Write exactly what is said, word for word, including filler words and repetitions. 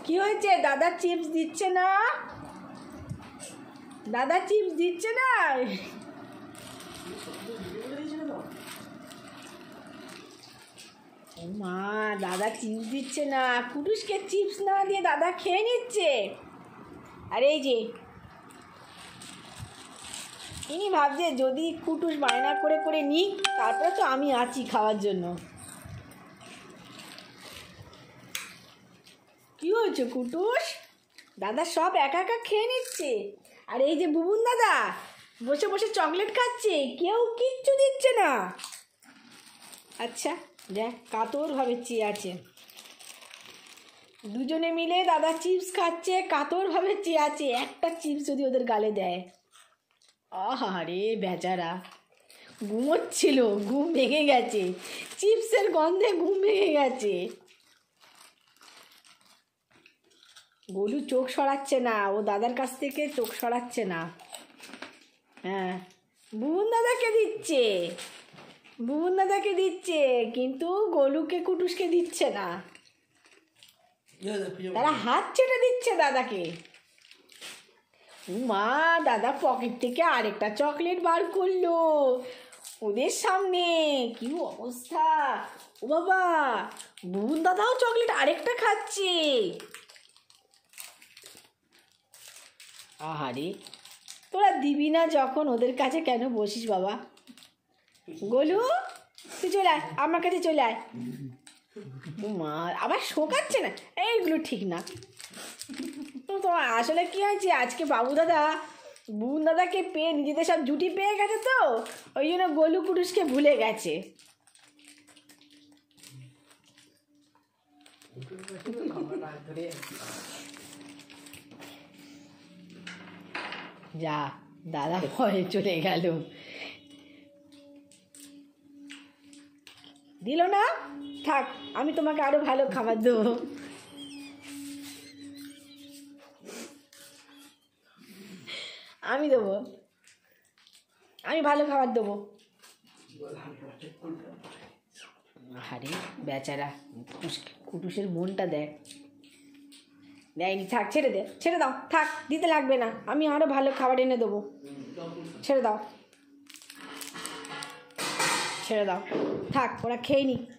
কি হয়েছে? দাদা চিপস দিচ্ছে না, দাদা চিপস দিচ্ছে না। ও মা, দাদা চিপস দিচ্ছে না। কুটুসকে চিপস না দিয়ে দাদা খেয়ে নিচ্ছে। আর এই যে ইনি ভাবছে যদি কুটুস বায়না করে করে নিই, তারপরে তো আমি আছি খাওয়ার জন্য। কি হয়েছে কুটুস? দাদা সব একা একা খেয়ে নিচ্ছে। আর এই যে বুবুন দাদা বসে বসে চকলেট খাচ্ছে, কেউ কিচ্ছু দিচ্ছে না। আচ্ছা দেখ, কাতরভাবে চেয়ে আছে। দুজনে মিলে দাদা চিপস খাচ্ছে, কাতরভাবে চেয়ে আছে। একটা চিপস যদি ওদের গালে দেয়। আহারে বেচারা, ঘুমোচ্ছিল, ঘুম ভেঙে গেছে, চিপসের গন্ধে ঘুম ভেঙে গেছে। গোলু চোখ সরাচ্ছে না, ও দাদার কাছ থেকে চোখ সরাচ্ছে না। হ্যাঁ, বুবুন দাদাকে দিচ্ছে, বুবুন দাদাকে দিচ্ছে, কিন্তু গোলুকে কুটুসকে দিচ্ছে না। তারা হাত চেটে দিচ্ছে দাদাকে। মা, দাদা পকেট থেকে আরেকটা চকলেট বার করলো ওদের সামনে। কি অবস্থা! ও বাবা, বুবুন দাদাও চকলেট আরেকটা খাচ্ছে। আহারে, তোরা দিবি না যখন ওদের কাছে কেন বসিস বাবা? গোলু, তুই চলে আয়, আমার কাছে চলে আয়। মা আবার শোকাচ্ছে না, এইগুলো ঠিক না। তো তোমার আসলে কি হয়েছে, আজকে বাবু দাদা বুবুন দাদাকে পেয়ে নিজেদের সব জুটি পেয়ে গেছে, তো ওই জন্য গোলু কুটুসকে ভুলে গেছে। যা, দাদা ভয়ে চলে গেল। দিল না, থাক, আমি তোমাকে আরো ভালো খাবার দেবো। আমি দেবো, আমি ভালো খাবার দেবো। আরে বেচারা, কুটুসের মনটা দেখ, দেয়নি। থাক, ছেড়ে দে, ছেড়ে দাও, থাক, দিতে লাগবে না, আমি আরো ভালো খাবার এনে দেবো। ছেড়ে দাও, ছেড়ে দাও, থাক, ওরা খেয়ে নি।